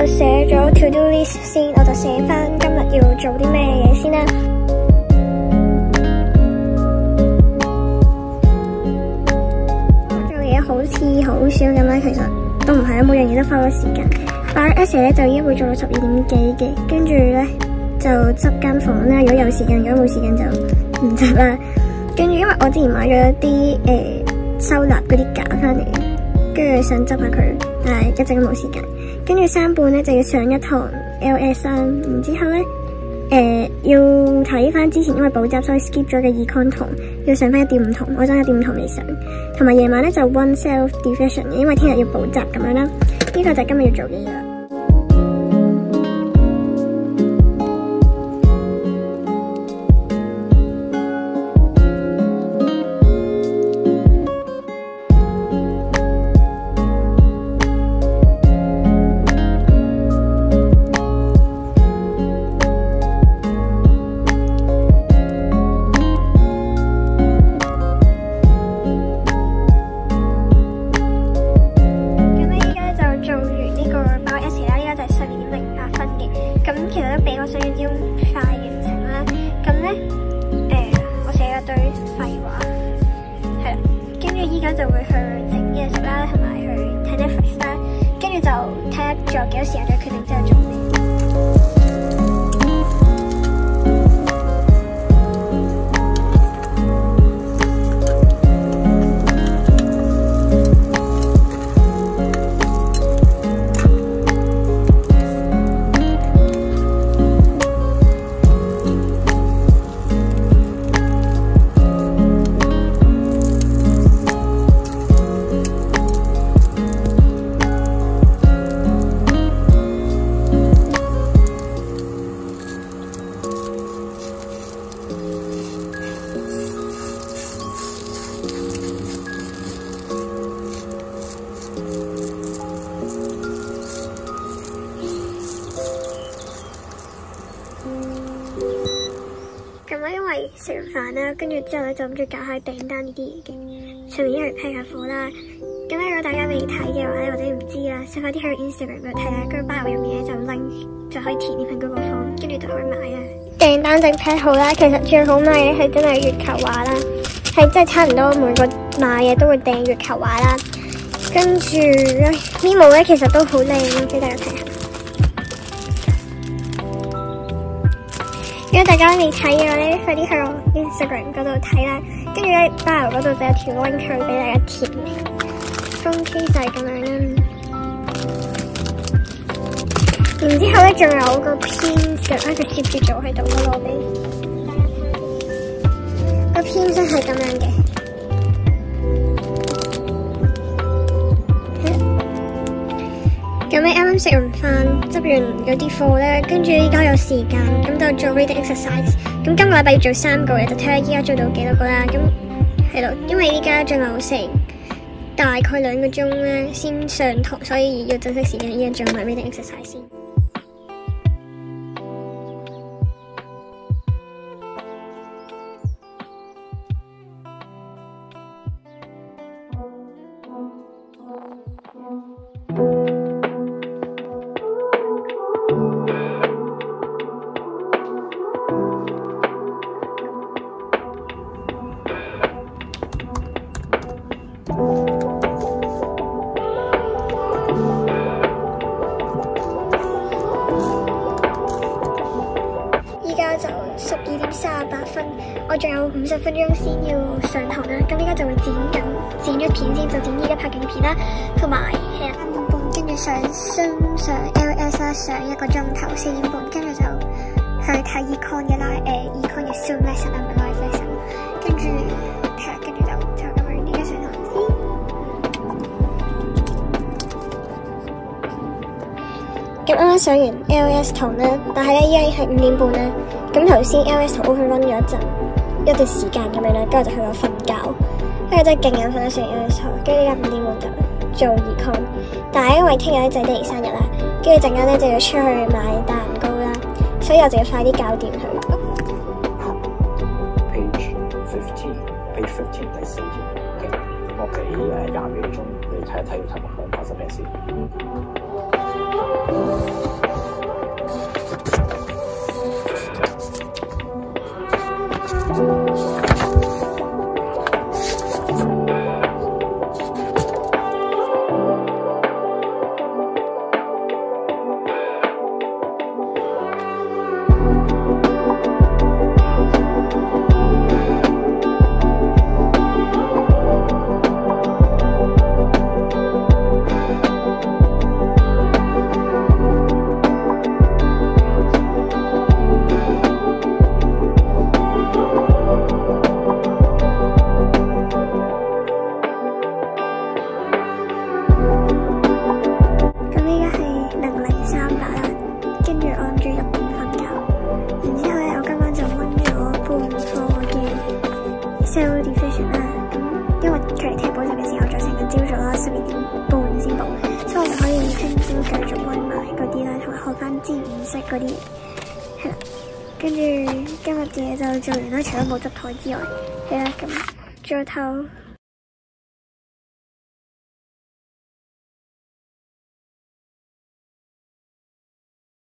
寫咗 to do list 先，我就寫翻今日要做啲咩嘢先啦。做嘢好似好少咁啦，其實都唔係啦，每樣嘢都花咗時間。擺 essay 咧就應該會做到12點幾嘅，跟住咧就執間房啦。如果有時間，如果冇時間就唔執啦。跟住因為我之前買咗一啲收納嗰啲架翻嚟，跟住想執下佢，但係一直都冇時間。跟住3半咧就要上一堂 LS 啦，然之後咧要睇翻之前因為補習所以 skip 咗嘅 econ 堂，要上翻1.5堂，我爭1.5堂未上。同埋夜晚咧就 one self division 嘅，因為聽日要補習咁樣啦。呢個就係今日要做嘅嘢啦。依家就會去整嘢食啦，同埋去睇 Netflix 啦，跟住就睇下仲有幾多時間再決定之後做咩。因為食完飯啦，跟住之後咧就諗住搞下訂單呢啲嘢嘅，順便一嚟批下貨啦。咁如果大家未睇嘅話咧，或者唔知啦，就快啲去 Instagram 度睇啦。跟住 bio 入面咧就 link 就可以填呢份 Google Form，跟住就可以買啦。訂單整批好啦，其實最好買嘅係真係月球畫啦，係真係差唔多每個買嘢都會訂月球畫啦。跟住咧 Mimo 咧其實都好靚咯，俾大家睇下。如果大家未睇嘅話咧，快啲去我 Instagram 嗰度睇啦。跟住咧 bio 嗰度就有條 link 俾大家填。封 case 就係咁樣啦。然之後咧仲有個編嘅，佢攝住咗喺度個攞俾大家睇。個編真係咁樣嘅。咁你啱啱食完飯，執完嗰啲貨咧，跟住依家有時間，咁就做 reading exercise。咁今個禮拜要做3個嘅，就睇下依家做到幾多個啦。咁係咯，因為依家仲有成大概2個鐘咧先上堂，所以要珍惜時間，依家做埋 reading exercise 先。就12點38分，我仲有50分鐘先要上堂啦。咁依家就會剪咗片先，就剪依家拍緊片啦，同埋係3點半，跟住上 LS 啦，上1個鐘頭4點半，跟住就去睇 econ 嘅啦，econ 嘅 Zoom lesson 啊，唔係 live lesson， 跟住係啦，跟住就咁樣依家上堂先。咁啱啱上完 LS 堂啦，但係咧依家係5點半啦。咁頭先 LS 堂 overrun 咗一段時間咁樣啦，跟住就去咗瞓覺，跟住真係勁眼瞓啦，上完 LS 堂，跟住依家5點半就做 econ， 但係因為聽日咧仔爹哋生日啦，跟住陣間咧就要出去買蛋糕啦，所以我就要快啲搞掂佢。Page 15第4頁，我俾20秒鐘你睇一睇題目發生咩事。 self definition 啦，咁因為距離聽補習嘅時候，就成日朝早啦12點半先補，所以我就可以聽朝繼續溫埋嗰啲啦，同埋學翻自然識嗰啲，係啦。跟住今日嘅嘢就做完啦，除咗冇執台之外，係啦，咁早唞。